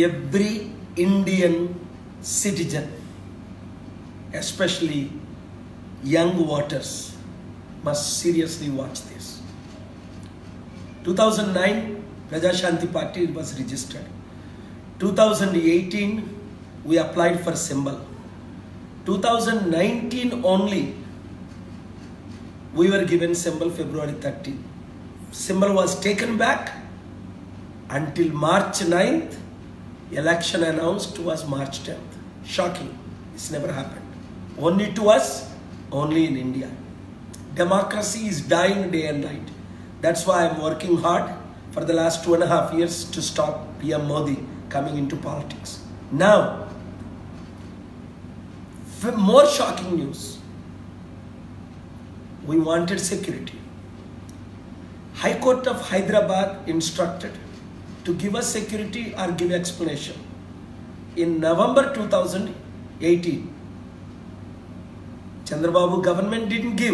every Indian citizen, especially young voters, must seriously watch this. 2009, Praja Party was registered. 2018, we applied for symbol. 2019 only, we were given symbol February 13. Symbol was taken back until March 9th. Election announced was March 10th. Shocking. It's never happened. Only to us, only in India. Democracy is dying day and night. That's why I'm working hard for the last 2.5 years to stop PM Modi coming into politics. Now, more shocking news. We wanted security. High Court of Hyderabad instructed to give us security or give explanation. In November 2018, Chandrababu government didn't give.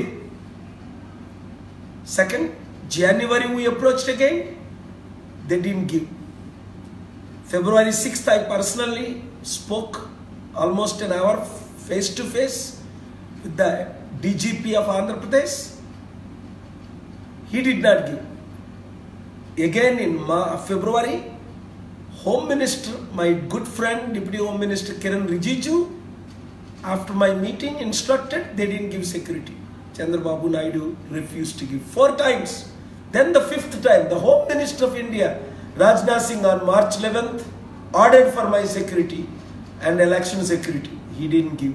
Second, January we approached again, they didn't give. February 6th, I personally spoke almost an hour face to face with the DGP of Andhra Pradesh. He did not give. Again in February, Home Minister, my good friend, Deputy Home Minister Kiran Rijiju, after my meeting instructed, they didn't give security. Chandrababu Naidu refused to give 4 times. Then the 5th time, the Home Minister of India, Rajnath Singh, on March 11th, ordered for my security and election security. He didn't give.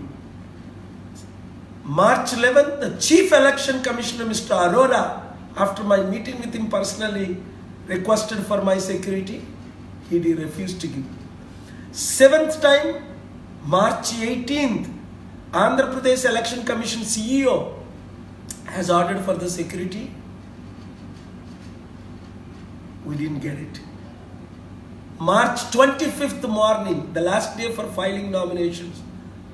March 11th, the Chief Election Commissioner, Mr. Arora, after my meeting with him personally, requested for my security. He refused to give. 7th time, March 18th, Andhra Pradesh Election Commission CEO has ordered for the security. We didn't get it. March 25th morning, the last day for filing nominations,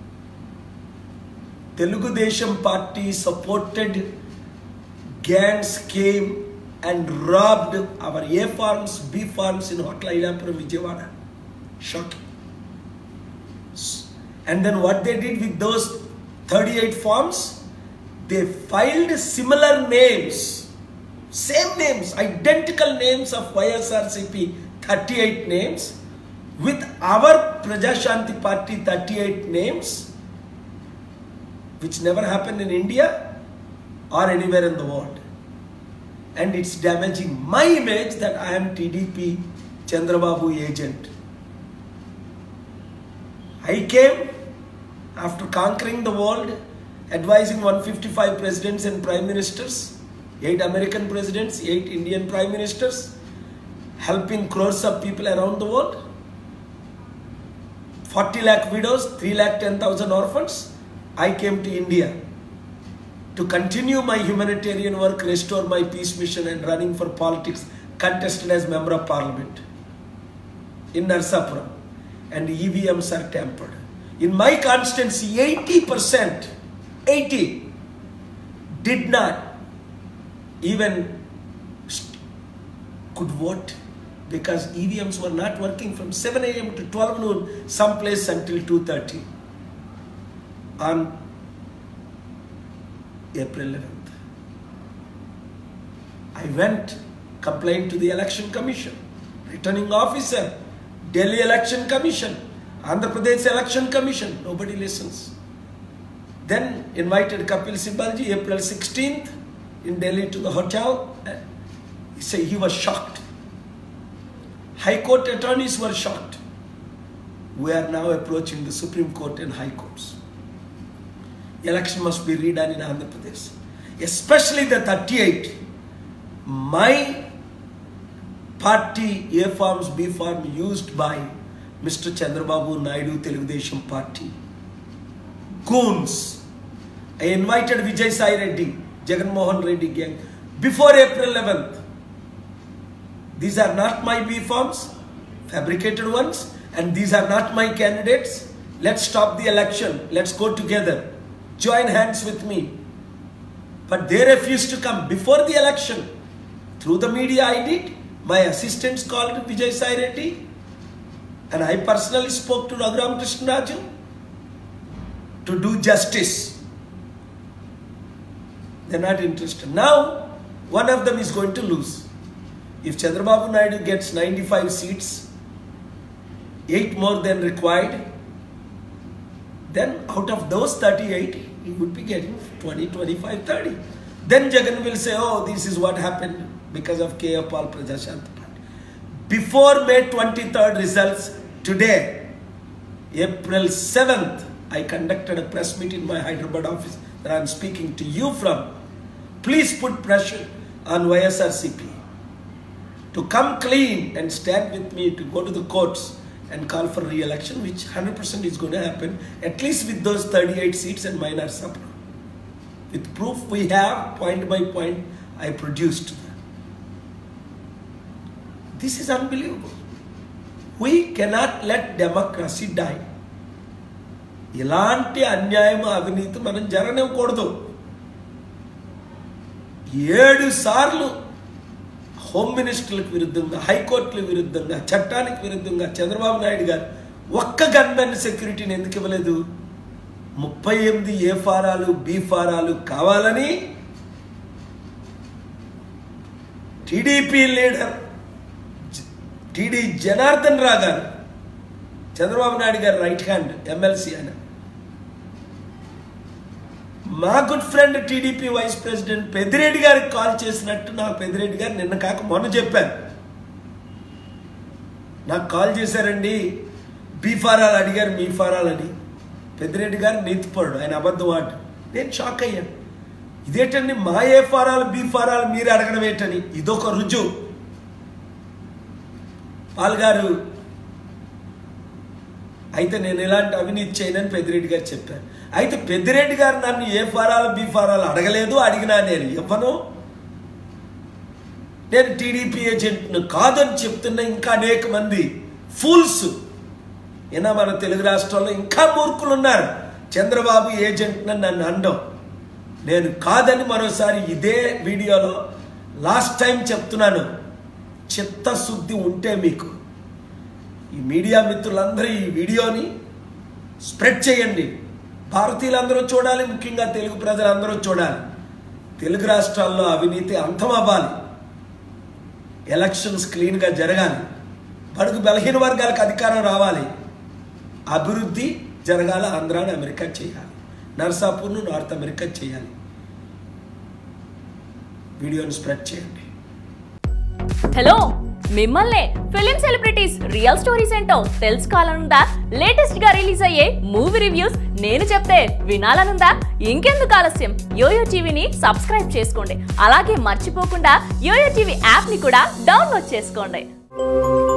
Telugu Desam Party supported gangs came and robbed our A farms, B farms in Hotel Amalapuram, Vijayawada. Shocking. And then what they did with those 38 farms, they filed similar names, same names, identical names of YSRCP, 38 names, with our Praja Party 38 names, which never happened in India or anywhere in the world. And it's damaging my image that I am TDP Chandrababu agent. I came after conquering the world, advising 155 presidents and prime ministers, 8 American presidents, 8 Indian prime ministers, helping crores of people around the world, 40 lakh widows, 3,10,000 orphans. I came to India to continue my humanitarian work, restore my peace mission, and running for politics, contested as member of parliament in Anantapur, and EVMs are tampered. In my constituency, 80%, 80 did not even could vote because EVMs were not working from 7 AM to 12 noon, someplace until 2:30 on April 11th. I went, complained to the Election Commission, Returning Officer, Delhi Election Commission, Andhra Pradesh Election Commission. Nobody listens. Then invited Kapil Sibalji, April 16th, in Delhi to the hotel. He was shocked. High Court attorneys were shocked. We are now approaching the Supreme Court and High Courts. Election must be redone in Andhra Pradesh, especially the 38. My party A farms, B farm used by Mr. Chandrababu Naidu Telugu Desam Party. Goons. I invited Vijay Sai Reddy, Jagan Reddy gang before April 11th. These are not my B farms, fabricated ones, and these are not my candidates. Let's stop the election. Let's go together. Join hands with me. But they refused to come before the election. Through the media I did. My assistants called Vijay Sai Reddy. And I personally spoke to Raghuram Krishnaraju to do justice. They're not interested. Now, one of them is going to lose. If Chandrababu Naidu gets 95 seats, 8 more than required, then out of those 38, he would be getting 20, 25, 30. Then Jagan will say, oh, this is what happened because of K. Paul Prajashanti Party. Before May 23rd results, today, April 7th, I conducted a press meet in my Hyderabad office that I am speaking to you from. Please put pressure on YSRCP to come clean and stand with me to go to the courts and call for re-election, which 100% is going to happen, at least with those 38 seats and minor support. With proof we have, point by point, I produced them. This is unbelievable. We cannot let democracy die. ఇలాంటి అన్యాయం అవినీతి మనం జరగనివ్వకూడదు. 7 సార్లు home మినిస్టర్లకు విరుద్ధంగా, హైకోర్టులకు విరుద్ధంగా, చట్టానికి విరుద్ధంగా చంద్రబాబు నాయుడు గారు ఒక్క గన్మెన్ సెక్యూరిటీని ఎందుకు ఇవ్వలేదు? 38 ఏ ఫారాలు, బి ఫారాలు కావాలని TDP leader TD Janardhan Rao గారు, చంద్రబాబు నాయుడు గారు రైట్ హ్యాండ్ ఎమ్మెల్సీ ఆయన, మా good friend TDP vice president Peddireddy గారికి కాల్ చేసినట్టు నాకు పెద్దిరెడ్డి గారు నిన్న కాక మొన్న చెప్పారు. నాకు కాల్ చేశారండి, బీ ఫారాలు అడిగారు, మీ ఫారాలని. పెద్దిరెడ్డి గారు నీతిపరుడు, ఆయన అబద్ధం ఆట. నేను షాక్ అయ్యాను. ఇదేంటండి మా ఏ ఫారాలు, బీ ఫారాలు మీరు అడగడం ఏంటని. ఇదొక రుజువు. పాల్గారు అయితే నేను ఎలాంటి అవినీతి చేయనని పెద్దిరెడ్డి గారు చెప్పారు. అయితే పెద్దిరెడ్డి గారు నన్ను ఏ ఫారాలు, బి ఫారాలు అడగలేదు, అడిగినా నేను ఇవ్వను, నేను టీడీపీ ఏజెంట్ను కాదని చెప్తున్న ఇంకా అనేక మంది ఫూల్స్ ఏనా మన తెలుగు రాష్ట్రాల్లో ఇంకా మూర్ఖులు ఉన్నారు. చంద్రబాబు ఏజెంట్ నన్ను అనడం, నేను కాదని మరోసారి ఇదే వీడియోలో లాస్ట్ టైం చెప్తున్నాను. చిత్తశుద్ధి ఉంటే మీకు, ఈ మీడియా మిత్రులందరూ ఈ వీడియోని స్ప్రెడ్ చేయండి. భారతీయులందరూ చూడాలి, ముఖ్యంగా తెలుగు ప్రజలందరూ చూడాలి. తెలుగు రాష్ట్రాల్లో అవినీతి అంతం అవ్వాలి, ఎలక్షన్స్ క్లీన్గా జరగాలి, బడుగు బలహీన వర్గాలకు అధికారం రావాలి, అభివృద్ధి జరగాల. ఆంధ్రాని అమెరికా చేయాలి, నర్సాపూర్ను నార్త్ అమెరికా చేయాలి. వీడియోని స్ప్రెడ్ చేయండి. హలో, మిమ్మల్ని ఫిలిం సెలబ్రిటీస్ రియల్ స్టోరీస్ ఏంటో తెలుసుకోవాలనుందా? లేటెస్ట్ గా రిలీజ్ అయ్యే మూవీ రివ్యూస్ నేను చెప్తే వినాలనుందా? ఇంకెందుకు ఆలస్యం, యోయో టీవీని సబ్స్క్రైబ్ చేసుకోండి. అలాగే మర్చిపోకుండా యోయో టీవీ యాప్ ని కూడా డౌన్లోడ్ చేసుకోండి.